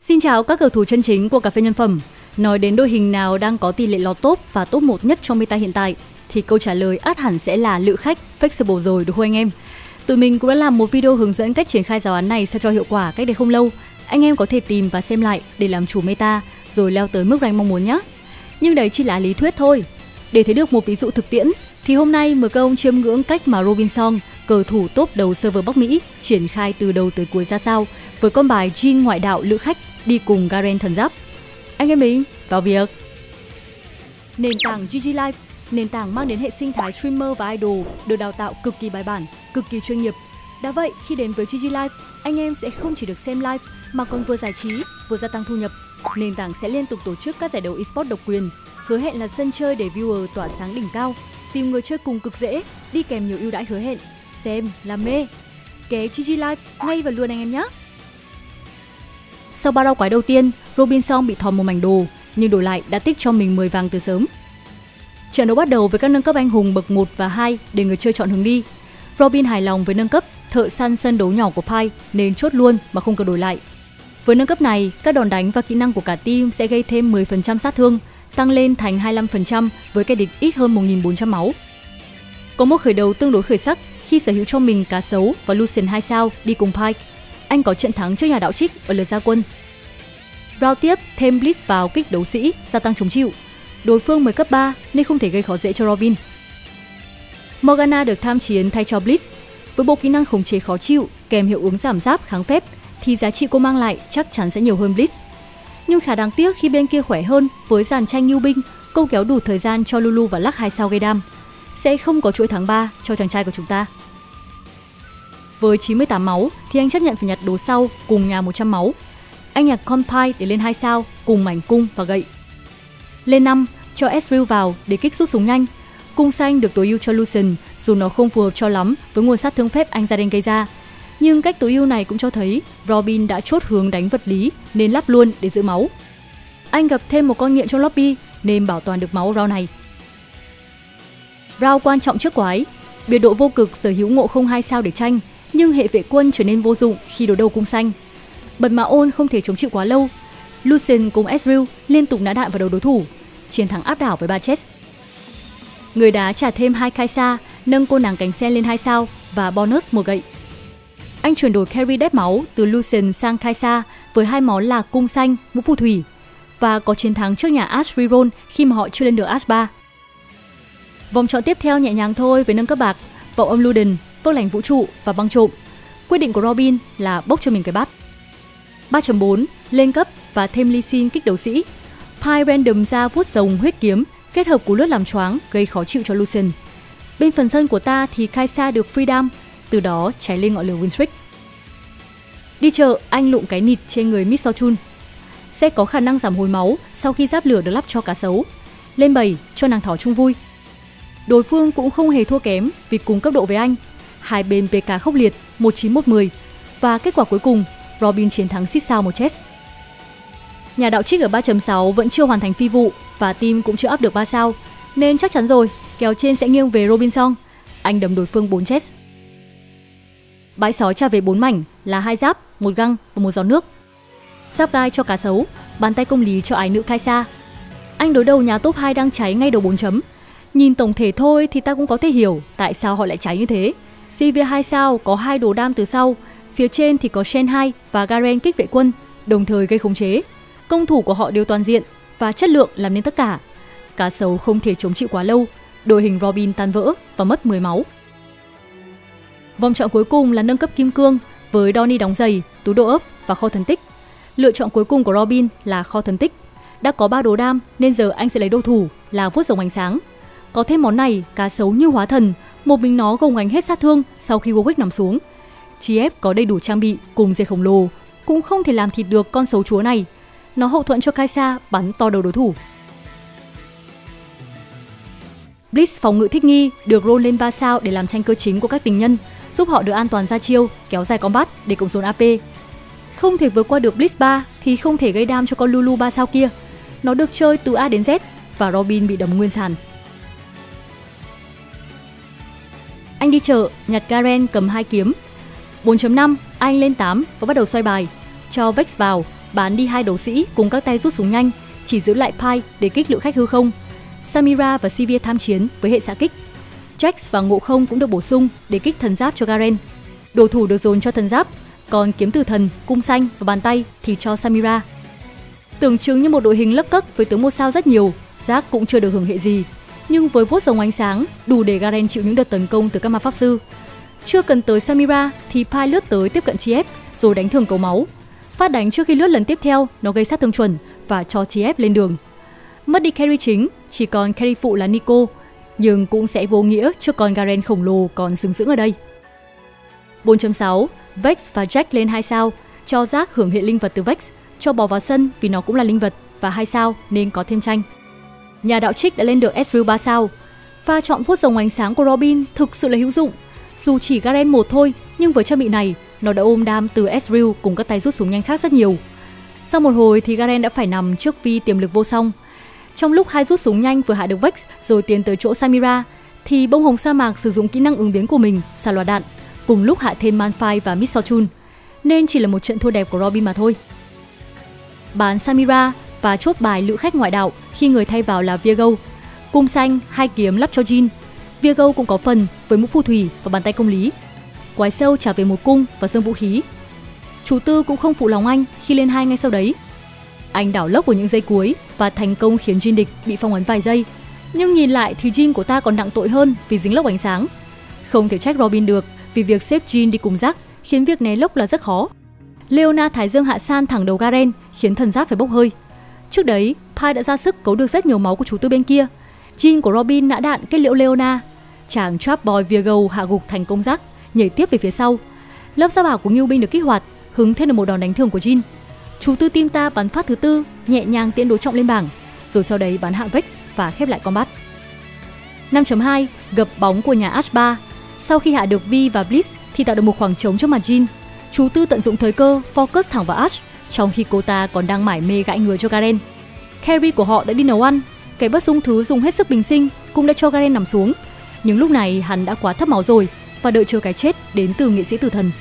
Xin chào các cầu thủ chân chính của cà phê nhân phẩm. Nói đến đội hình nào đang có tỷ lệ lọt top và top 1 nhất trong meta hiện tại thì câu trả lời ắt hẳn sẽ là Lữ Khách Flexible rồi, đúng không anh em? Tụi mình cũng đã làm một video hướng dẫn cách triển khai giáo án này sao cho hiệu quả cách đây không lâu. Anh em có thể tìm và xem lại để làm chủ meta rồi leo tới mức rank mong muốn nhé. Nhưng đấy chỉ là lý thuyết thôi. Để thấy được một ví dụ thực tiễn thì hôm nay mời các ông chiêm ngưỡng cách mà Robin Song, cờ thủ top đầu server Bắc Mỹ, triển khai từ đầu tới cuối ra sao với con bài Jhin ngoại đạo Lữ Khách đi cùng Garen thần giáp. Anh em mình vào việc. Nền tảng GG Live, nền tảng mang đến hệ sinh thái streamer và idol được đào tạo cực kỳ bài bản, cực kỳ chuyên nghiệp. Đã vậy, khi đến với GG Live, anh em sẽ không chỉ được xem live mà còn vừa giải trí, vừa gia tăng thu nhập. Nền tảng sẽ liên tục tổ chức các giải đấu eSports độc quyền, hứa hẹn là sân chơi để viewer tỏa sáng đỉnh cao. Tìm người chơi cùng cực dễ, đi kèm nhiều ưu đãi hứa hẹn. Xem là mê. Ké GG Live ngay và luôn anh em nhé. Sau 3 rau quái đầu tiên, Robin Song bị thòm một mảnh đồ, nhưng đổi lại đã tích cho mình 10 vàng từ sớm. Trận đấu bắt đầu với các nâng cấp anh hùng bậc 1 và 2 để người chơi chọn hướng đi. Robin hài lòng với nâng cấp thợ săn sân đấu nhỏ của Pi nên chốt luôn mà không cần đổi lại. Với nâng cấp này, các đòn đánh và kỹ năng của cả team sẽ gây thêm 10% sát thương, tăng lên thành 25% với kẻ địch ít hơn 1.400 máu. Có một khởi đầu tương đối khởi sắc khi sở hữu cho mình cá sấu và Lucian 2 sao đi cùng Pike. Anh có trận thắng trước nhà đạo trích ở lượt ra quân. Round tiếp thêm Blitz vào kích đấu sĩ, gia tăng chống chịu. Đối phương mới cấp 3 nên không thể gây khó dễ cho Robin. Morgana được tham chiến thay cho Blitz. Với bộ kỹ năng khống chế khó chịu kèm hiệu ứng giảm giáp kháng phép thì giá trị cô mang lại chắc chắn sẽ nhiều hơn Blitz. Nhưng khá đáng tiếc khi bên kia khỏe hơn với dàn tranh nhu binh, câu kéo đủ thời gian cho Lulu và Lux 2 sao gây đam. Sẽ không có chuỗi tháng 3 cho chàng trai của chúng ta. Với 98 máu thì anh chấp nhận phải nhặt đồ sau cùng nhà 100 máu. Anh nhặt Compile để lên 2 sao cùng mảnh cung và gậy. Lên 5 cho Ezreal vào để kích rút súng nhanh. Cung xanh được tối ưu cho Lucian dù nó không phù hợp cho lắm với nguồn sát thương phép anh Raiden gây ra. Nhưng cách tối ưu này cũng cho thấy Robin đã chốt hướng đánh vật lý nên lắp luôn để giữ máu. Anh gặp thêm một con nghiện trong lobby nên bảo toàn được máu round này. Round quan trọng trước quái. Biệt độ vô cực sở hữu ngộ không 2 sao để tranh, nhưng hệ vệ quân trở nên vô dụng khi đối đầu cung xanh. Bật mã ôn không thể chống chịu quá lâu. Lucian cùng Ezreal liên tục nã đạn vào đầu đối thủ, chiến thắng áp đảo với 3 chest. Người đá trả thêm 2 Kaisa, nâng cô nàng cánh sen lên 2 sao và bonus một gậy. Anh chuyển đổi carry đép máu từ Lucian sang Kaisa với 2 món là cung xanh, mũ phù thủy và có chiến thắng trước nhà Ashe reroll khi mà họ chưa lên được Ashe 3. Vòng chọn tiếp theo nhẹ nhàng thôi với nâng cấp bạc, vọng âm Luden, phước lành vũ trụ và băng trộm. Quyết định của Robin là bốc cho mình cái bát. 3.4 lên cấp và thêm Lee Sin kích đấu sĩ. Pi random ra vuốt rồng huyết kiếm kết hợp cú lướt làm choáng gây khó chịu cho Lucian. Bên phần sân của ta thì Kaisa được freedom, từ đó cháy lên ngọn lửa Winstreak. Đi chợ, anh lụng cái nịt trên người Miss Fortune. Sẽ có khả năng giảm hồi máu sau khi giáp lửa được lắp cho cá sấu. Lên 7 cho nàng thỏ chung vui. Đối phương cũng không hề thua kém vì cùng cấp độ với anh. Hai bên PK khốc liệt 1-9-1-10 và kết quả cuối cùng Robin chiến thắng xít sao một chest. Nhà đạo trích ở 3.6 vẫn chưa hoàn thành phi vụ và team cũng chưa up được 3 sao nên chắc chắn rồi kèo trên sẽ nghiêng về Robin Song. Anh đấm đối phương 4 chest. Bãi sói trả về 4 mảnh là 2 giáp, 1 găng và 1 giọt nước. Giáp gai cho cá sấu, bàn tay công lý cho ái nữ Kaisa. Anh đối đầu nhà top 2 đang cháy ngay đầu 4 chấm. Nhìn tổng thể thôi thì ta cũng có thể hiểu tại sao họ lại cháy như thế. Sivir 2 sao có 2 đồ đam từ sau, phía trên thì có Shen 2 và Garen kích vệ quân, đồng thời gây khống chế. Công thủ của họ đều toàn diện và chất lượng làm nên tất cả. Cá sấu không thể chống chịu quá lâu, đội hình Robin tan vỡ và mất 10 máu. Vòng chọn cuối cùng là nâng cấp kim cương với Donnie đóng giày, túi đồ ấp và kho thần tích. Lựa chọn cuối cùng của Robin là kho thần tích. Đã có 3 đồ đam nên giờ anh sẽ lấy đồ thủ là vuốt rồng ánh sáng. Có thêm món này, cá sấu như hóa thần, một mình nó gồng gánh hết sát thương sau khi Warwick nằm xuống. TF có đầy đủ trang bị cùng dây khổng lồ, cũng không thể làm thịt được con sấu chúa này. Nó hậu thuẫn cho Kaisa bắn to đầu đối thủ. Blitz phòng ngự thích nghi được roll lên 3 sao để làm tranh cơ chính của các tình nhân, giúp họ được an toàn ra chiêu, kéo dài combat để cộng dồn AP. Không thể vượt qua được Blitz 3 thì không thể gây đam cho con Lulu 3 sao kia. Nó được chơi từ A đến Z và Robin bị đấm nguyên sàn. Anh đi chợ, nhặt Garen cầm 2 kiếm. 4.5, anh lên 8 và bắt đầu xoay bài. Cho Vex vào, bán đi 2 đấu sĩ cùng các tay rút súng nhanh, chỉ giữ lại Pi để kích lựu khách hư không. Samira và Sivir tham chiến với hệ xạ kích. Jax và Ngộ Không cũng được bổ sung để kích thần giáp cho Garen. Đồ thủ được dồn cho thần giáp, còn kiếm tử thần, cung xanh và bàn tay thì cho Samira. Tưởng chừng như một đội hình lấc cấc với tướng 1 sao rất nhiều, Zack cũng chưa được hưởng hệ gì. Nhưng với vuốt rồng ánh sáng, đủ để Garen chịu những đợt tấn công từ các ma pháp sư. Chưa cần tới Samira thì Pi lướt tới tiếp cận Chief rồi đánh thường cầu máu. Phát đánh trước khi lướt lần tiếp theo, nó gây sát thương chuẩn và cho Chief lên đường. Mất đi carry chính, chỉ còn carry phụ là Nico, nhưng cũng sẽ vô nghĩa trước con Garen khổng lồ còn sừng sững ở đây. 4.6 Vex và Jack lên 2 sao, cho Zack hưởng hệ linh vật từ Vex, cho bỏ vào sân vì nó cũng là linh vật và 2 sao nên có thêm tranh. Nhà đạo trích đã lên được Ezreal 3 sao. Pha chọn vuốt rồng ánh sáng của Robin thực sự là hữu dụng. Dù chỉ Garen 1 thôi, nhưng với trang bị này, nó đã ôm đam từ Ezreal cùng các tay rút súng nhanh khác rất nhiều. Sau một hồi thì Garen đã phải nằm trước Vi tiềm lực vô song. Trong lúc 2 rút súng nhanh vừa hạ được Vex rồi tiến tới chỗ Samira, thì bông hồng sa mạc sử dụng kỹ năng ứng biến của mình, xả loạt đạn, cùng lúc hạ thêm Malphite và Miss Fortune, nên chỉ là một trận thua đẹp của Robin mà thôi. Bán Samira và chốt bài lữ khách ngoại đạo khi người thay vào là Virgo. Cung xanh, 2 kiếm lắp cho Jhin. Virgo cũng có phần với mũ phù thủy và bàn tay công lý. Quái sâu trả về một cung và dương vũ khí. Chủ tư cũng không phụ lòng anh khi lên 2 ngay sau đấy. Anh đảo lốc của những giây cuối và thành công khiến Jhin địch bị phong ấn vài giây. Nhưng nhìn lại thì Jhin của ta còn nặng tội hơn vì dính lốc ánh sáng. Không thể trách Robin được vì việc xếp Jhin đi cùng Zack khiến việc né lốc là rất khó. Leona thái dương hạ san thẳng đầu Garen khiến thần giáp phải bốc hơi. Trước đấy, Pi đã ra sức cấu được rất nhiều máu của chủ tư bên kia. Jhin của Robin nã đạn kết liễu Leona. Chàng Trap Boy Virgo hạ gục thành công Zack, nhảy tiếp về phía sau. Lớp giáp bảo của Ngưu binh được kích hoạt, hứng thêm được một đòn đánh thường của Jhin. Chủ tư team ta bắn phát thứ 4, nhẹ nhàng tiến đối trọng lên bảng, rồi sau đấy bắn hạ Vex và khép lại combat. 5.2 Gập bóng của nhà Ashe 3. Sau khi hạ được Vi và Blitz thì tạo được một khoảng trống trước mặt Jhin. Chủ tư tận dụng thời cơ focus thẳng vào Ashe, trong khi cô ta còn đang mải mê gãi người cho Garen. Carry của họ đã đi nấu ăn, cái bất dung thứ dùng hết sức bình sinh cũng đã cho Garen nằm xuống. Nhưng lúc này hắn đã quá thấp máu rồi và đợi chờ cái chết đến từ nghệ sĩ tử thần.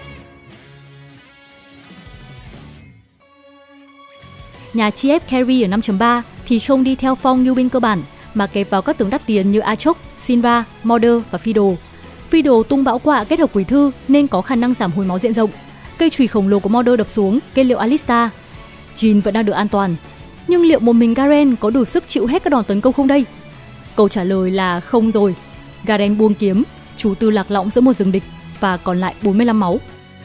Nhà Chief carry ở 5.3 thì không đi theo phong Ngưu binh cơ bản mà kẹp vào các tướng đắt tiền như Aatrox, Sinra, Mordor và Fiddle. Fiddle tung bão quạ kết hợp quỷ thư nên có khả năng giảm hồi máu diện rộng. Cây chùy khổng lồ của Mordor đập xuống kết liễu Alistar. Jhin vẫn đang được an toàn. Nhưng liệu một mình Garen có đủ sức chịu hết các đòn tấn công không đây? Câu trả lời là không rồi. Garen buông kiếm, chủ tư lạc lõng giữa một rừng địch và còn lại 45 máu.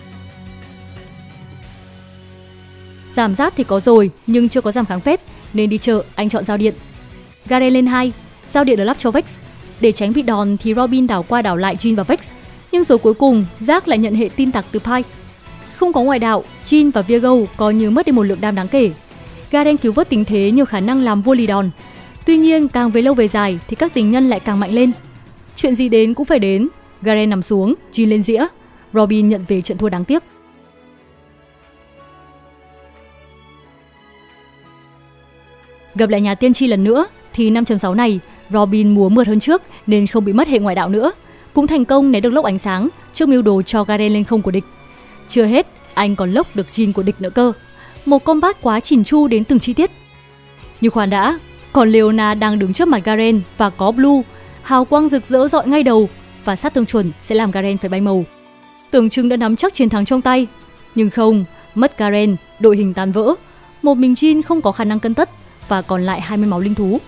Giảm giáp thì có rồi nhưng chưa có giảm kháng phép nên đi chợ anh chọn giao điện. Garen lên 2, giao điện được lắp cho Vex. Để tránh bị đòn thì Robin đảo qua đảo lại Jhin và Vex. Nhưng rồi cuối cùng Zack lại nhận hệ tin tặc từ Pi. Không có ngoại đạo, Jhin và Virgo coi như mất đi một lượng đam đáng kể. Garen cứu vớt tình thế nhờ khả năng làm vua lì đòn. Tuy nhiên càng về lâu về dài thì các tình nhân lại càng mạnh lên. Chuyện gì đến cũng phải đến. Garen nằm xuống, Jhin lên dĩa. Robin nhận về trận thua đáng tiếc. Gặp lại nhà tiên tri lần nữa thì 5.6 này Robin múa mượt hơn trước nên không bị mất hệ ngoại đạo nữa. Cũng thành công né được lốc ánh sáng trước mưu đồ cho Garen lên không của địch. Chưa hết, anh còn lốc được Jhin của địch nữa cơ. Một combat quá chỉn chu đến từng chi tiết. Nhưng khoan đã, còn Leona đang đứng trước mặt Garen và có Blue, hào quang rực rỡ rọi ngay đầu và sát thương chuẩn sẽ làm Garen phải bay màu. Tưởng chừng đã nắm chắc chiến thắng trong tay, nhưng không, mất Garen, đội hình tan vỡ. Một mình Jhin không có khả năng cân tất và còn lại 20 máu linh thú.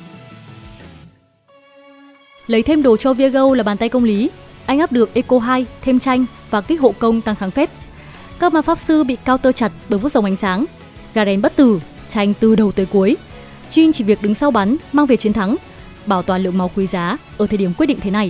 Lấy thêm đồ cho Virgo là bàn tay công lý, anh áp được Eco 2, thêm tranh và kích hộ công tăng kháng phép. Các ma pháp sư bị counter chặt bởi vuốt rồng ánh sáng. Garen bất tử, tranh từ đầu tới cuối. Jhin chỉ việc đứng sau bắn, mang về chiến thắng, bảo toàn lượng máu quý giá ở thời điểm quyết định thế này.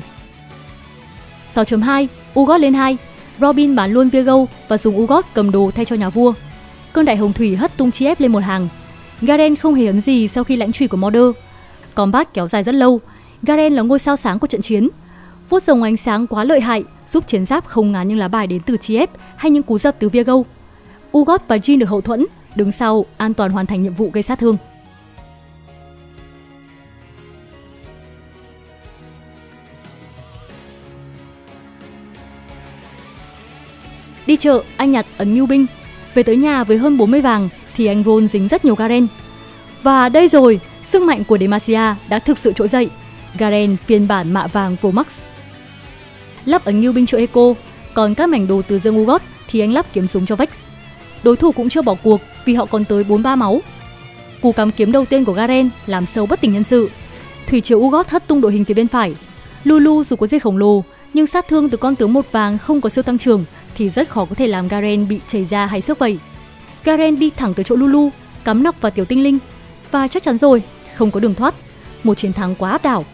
6.2 Urgot lên 2, Robin bán luôn Virgo và dùng Urgot cầm đồ thay cho nhà vua. Cơn đại hồng thủy hất tung Chief lên một hàng. Garen không hề ấn gì sau khi lãnh chùy của Mordor. Combat kéo dài rất lâu. Garen là ngôi sao sáng của trận chiến. Vuốt rồng ánh sáng quá lợi hại, giúp chiến giáp không ngán những lá bài đến từ Chief hay những cú dập từ Virgo. Urgot và Jhin được hậu thuẫn, đứng sau an toàn hoàn thành nhiệm vụ gây sát thương. Đi chợ, anh nhặt ấn Ngưu binh. Về tới nhà với hơn 40 vàng thì anh Ron dính rất nhiều Garen. Và đây rồi, sức mạnh của Demacia đã thực sự trỗi dậy. Garen phiên bản mạ vàng Pro Max. Lắp ấn ngưu binh cho Echo, còn các mảnh đồ từ Dương Urgot thì anh lắp kiếm súng cho Vex. Đối thủ cũng chưa bỏ cuộc vì họ còn tới 43 máu. Cú cắm kiếm đầu tiên của Garen làm sâu bất tỉnh nhân sự. Thủy triều Urgot hất tung đội hình phía bên phải. Lulu dù có dây khổng lồ nhưng sát thương từ con tướng 1 vàng không có siêu tăng trưởng thì rất khó có thể làm Garen bị chảy ra hay xước vẩy. Garen đi thẳng tới chỗ Lulu, cắm nọc vào tiểu tinh linh và chắc chắn rồi, không có đường thoát. Một chiến thắng quá áp đảo.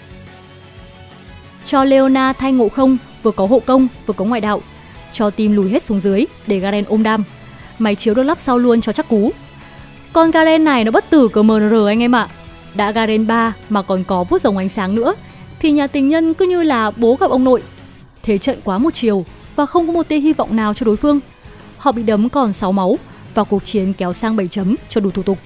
Cho Leona thay Ngộ Không, vừa có hộ công vừa có ngoại đạo. Cho team lùi hết xuống dưới để Garen ôm đam. Máy chiếu được lắp sau luôn cho chắc cú. Con Garen này nó bất tử cờ MNR anh em ạ. Đã Garen 3 mà còn có vuốt rồng ánh sáng nữa thì nhà tình nhân cứ như là bố gặp ông nội. Thế trận quá một chiều và không có một tia hy vọng nào cho đối phương. Họ bị đấm còn 6 máu và cuộc chiến kéo sang 7 chấm cho đủ thủ tục.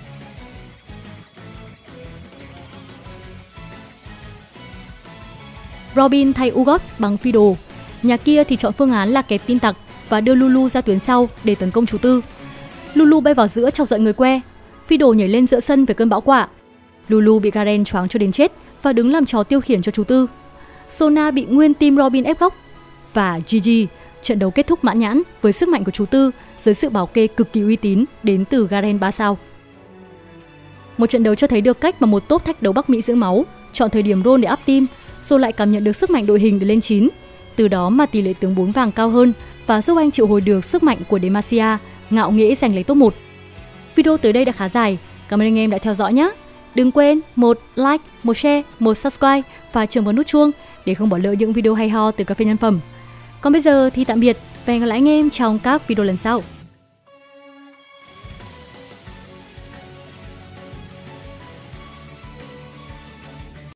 Robin thay Urgot bằng phi đồ. Nhà kia thì chọn phương án là kẹp tin tặc và đưa Lulu ra tuyến sau để tấn công chú Tư. Lulu bay vào giữa chọc giận người que. Phi đồ nhảy lên giữa sân với cơn bão quả. Lulu bị Garen choáng cho đến chết và đứng làm trò tiêu khiển cho chú Tư. Sona bị nguyên team Robin ép góc. Và GG, trận đấu kết thúc mãn nhãn với sức mạnh của chú Tư dưới sự bảo kê cực kỳ uy tín đến từ Garen 3 sao. Một trận đấu cho thấy được cách mà một top thách đấu Bắc Mỹ giữ máu, chọn thời điểm roll để up team, rồi lại cảm nhận được sức mạnh đội hình để lên 9. Từ đó mà tỷ lệ tướng 4 vàng cao hơn và giúp anh triệu hồi được sức mạnh của Demacia, ngạo nghễ giành lấy top 1. Video tới đây đã khá dài, cảm ơn anh em đã theo dõi nhé. Đừng quên một like, một share, một subscribe và chưởng vào nút chuông để không bỏ lỡ những video hay ho từ cà phê nhân phẩm. Còn bây giờ thì tạm biệt và hẹn gặp lại anh em trong các video lần sau.